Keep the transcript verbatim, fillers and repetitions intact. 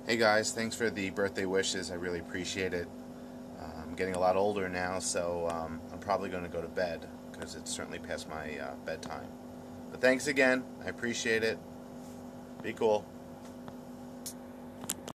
Hey guys, thanks for the birthday wishes. I really appreciate it. Uh, I'm getting a lot older now, so um, I'm probably going to go to bed because it's certainly past my uh, bedtime. But thanks again. I appreciate it. Be cool.